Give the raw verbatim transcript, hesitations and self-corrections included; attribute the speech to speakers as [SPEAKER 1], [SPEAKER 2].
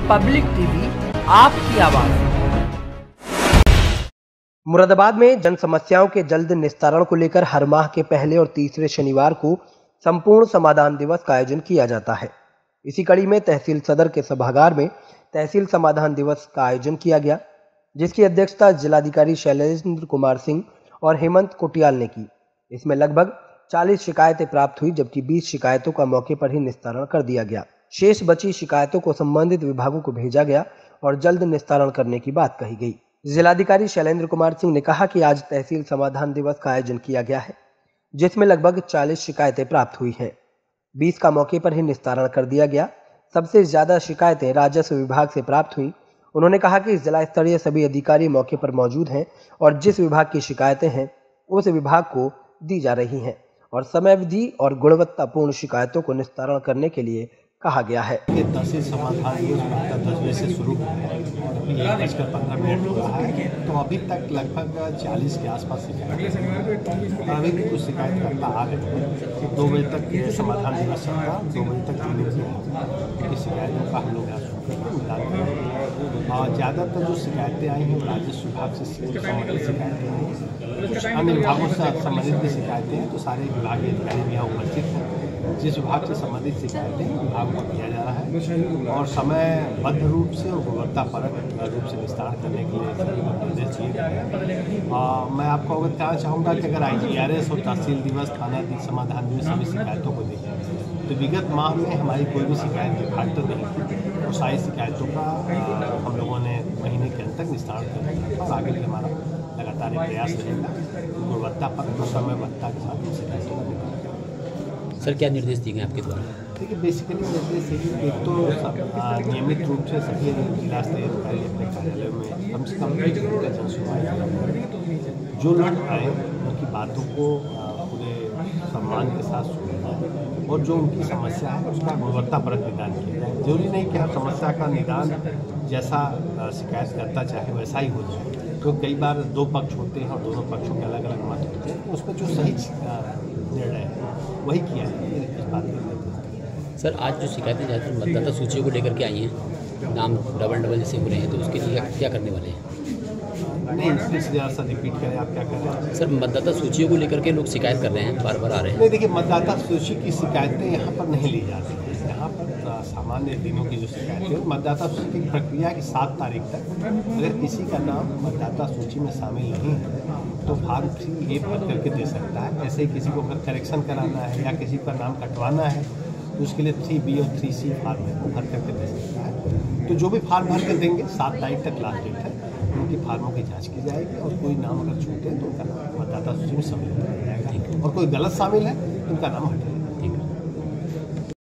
[SPEAKER 1] Public TV, आपकी आवाज।
[SPEAKER 2] मुरादाबाद में जन समस्याओं के जल्द निस्तारण को लेकर हर माह के पहले और तीसरे शनिवार को संपूर्ण समाधान दिवस का आयोजन किया जाता है। इसी कड़ी में तहसील सदर के सभागार में तहसील समाधान दिवस का आयोजन किया गया, जिसकी अध्यक्षता जिलाधिकारी शैलेंद्र कुमार सिंह और हेमंत कोटियाल ने की। इसमें लगभग चालीस शिकायतें प्राप्त हुई, जबकि बीस शिकायतों का मौके पर ही निस्तारण कर दिया गया। शेष बची शिकायतों को संबंधित विभागों को भेजा गया और जल्द निस्तारण करने की बात कही गई। जिलाधिकारी शैलेंद्र कुमार सिंह ने कहा कि आज तहसील समाधान दिवस का आयोजन किया गया है, जिसमें लगभग चालीस शिकायतें प्राप्त हुई हैं। बीस का मौके पर ही निस्तारण कर दिया गया। सबसे ज्यादा शिकायतें राजस्व विभाग से प्राप्त हुई। उन्होंने कहा कि जिला स्तरीय सभी अधिकारी मौके पर मौजूद हैं और जिस विभाग की शिकायतें हैं उस विभाग को दी जा रही हैं और समयावधि और गुणवत्तापूर्ण शिकायतों को निस्तारण करने के लिए कहा गया है।
[SPEAKER 3] तहसील समाधान दिवस दस बजे से शुरू एक बजकर पंद्रह मिनट हो रहा है, तो अभी तक लगभग चालीस के आसपास शिकायत, अभी भी कुछ शिकायत करता आ गए। दो बजे तक समाधान दिवस चलेगा, दो बजे तक जुड़े की शिकायतों का हम लोग निदान करेंगे। और ज़्यादातर जो शिकायतें आई हैं राजस्व विभाग से संबंधित शिकायतें हैं, कुछ अन्य विभागों से संबंधित भी शिकायतें हैं, तो सारे विभागीय अधिकारी भी यहाँ उपस्थित हैं। जिस विभाग से संबंधित शिकायतें विभाग को दिया जा रहा है और समयबद्ध रूप से और गुणवत्तापरक रूप से विस्तार करने के लिए सभी को निर्देश दिए गए हैं। मैं आपको अवगत कराना चाहूँगा कि अगर आई जी आर एस और तहसील दिवस, थाना समाधान दिवस सभी शिकायतों को देखें तो विगत माह में हमारी कोई भी शिकायत विभाग तो नहीं थी और सारी शिकायतों का हम लोगों ने महीने के अंत तक निस्तारण कर दिया और आगे भी हमारा लगातार प्रयास रहेगा गुणवत्तापरक और समयबद्धता के साथ शिकायतों का निदान।
[SPEAKER 4] सर, क्या निर्देश दिए गए आपके द्वारा?
[SPEAKER 3] देखिए, बेसिकली निर्देश है एक तो नियमित रूप से सभी जिला स्तरीय अधिकारी अपने कार्यालय में कम से कम एक घंटे जन सुनवाई, जो लोग आए उनकी बातों को पूरे सम्मान के साथ सुना जाए और जो उनकी समस्या है उसका गुणवत्तापरक निदान किया जाए। जरूरी नहीं कि हर समस्या का निदान जैसा शिकायतकर्ता चाहे वैसा ही हो जाए, तो कई बार दो पक्ष होते हैं और दोनों पक्षों के अलग अलग मत होते हैं, उसमें जो सही निर्णय है वही किया है। इस बात की
[SPEAKER 4] सर, आज जो शिकायतें ज़्यादातर मतदाता सूचियों को लेकर के आई हैं, नाम डबल डबल जैसे हो रहे हैं, तो उसके लिए क्या करने वाले हैं?
[SPEAKER 3] नहीं, फिर से ज़रा सा रिपीट करें, आप क्या कर रहे हैं?
[SPEAKER 4] सर, मतदाता सूचियों को लेकर के लोग शिकायत कर रहे हैं, बार बार आ रहे हैं।
[SPEAKER 3] नहीं, देखिए, मतदाता सूची की शिकायतें यहाँ पर नहीं ली जाती हैं। यहाँ पर सामान्य दिनों की जो शिकायतें हैं, मतदाता सूची की प्रक्रिया की सात तारीख तक अगर किसी का नाम मतदाता सूची में शामिल नहीं है तो फॉर्म थ्री ए भर करके दे सकता है। ऐसे ही किसी को अगर करेक्शन कराना है या किसी का नाम कटवाना है तो उसके लिए थ्री बी और थ्री सी फार्म है वो भर करके दे सकता है। तो जो भी फार्म भर के देंगे, सात तारीख तक लास्ट डेट है, उनकी फार्मों की जांच की जाएगी और कोई नाम अगर छूटे तो उनका नाम मतदाता सूची में शामिल किया जाएगा और कोई गलत शामिल है तो उनका नाम हटेगा।